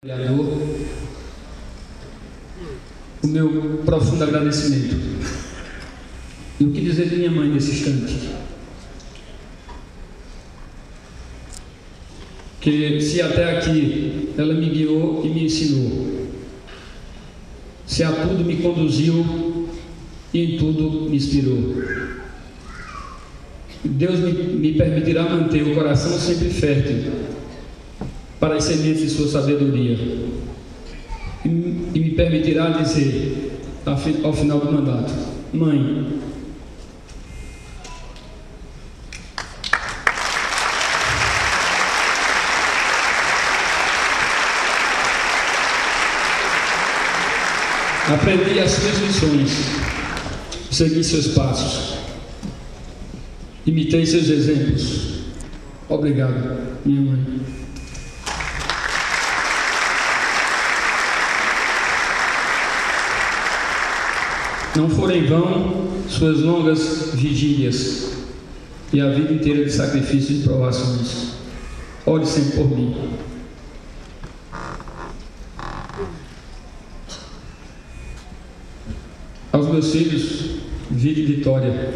O meu profundo agradecimento. E o que dizer de minha mãe nesse instante? Que se até aqui ela me guiou e me ensinou, se a tudo me conduziu e em tudo me inspirou, Deus me permitirá manter o coração sempre fértil para as sementes de sua sabedoria e me permitirá dizer ao final do mandato: mãe, aprendi as suas lições, segui seus passos, imitei seus exemplos. Obrigado, minha mãe. Não foram em vão suas longas vigílias e a vida inteira de sacrifícios e provações. Ore sempre por mim. Aos meus filhos, vida e vitória,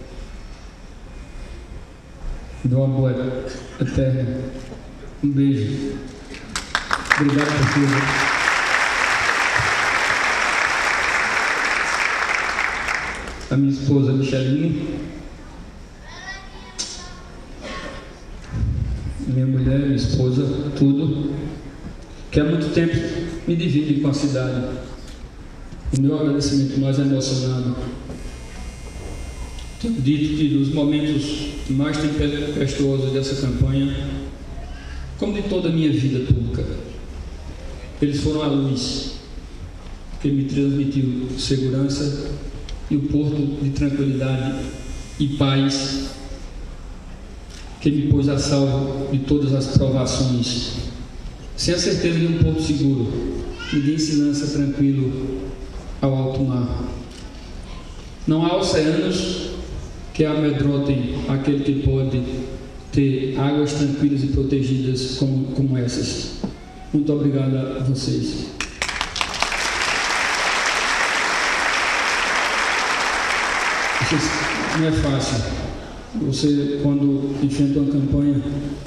do amor eterno. Um beijo. Obrigado por tudo. A minha esposa Micheline, minha mulher, minha esposa, tudo, que há muito tempo me dividem com a cidade. O meu agradecimento mais emocionado. Tenho dito que nos momentos mais tempestuosos dessa campanha, como de toda a minha vida pública, eles foram a luz que me transmitiu segurança e o porto de tranquilidade e paz que me pôs a salvo de todas as provações, sem a certeza de um porto seguro e de ensinança tranquilo ao alto mar. Não há oceanos que amedrontem aquele que pode ter águas tranquilas e protegidas como essas. Muito obrigado a vocês. Não é fácil. Você, quando enfrenta uma campanha,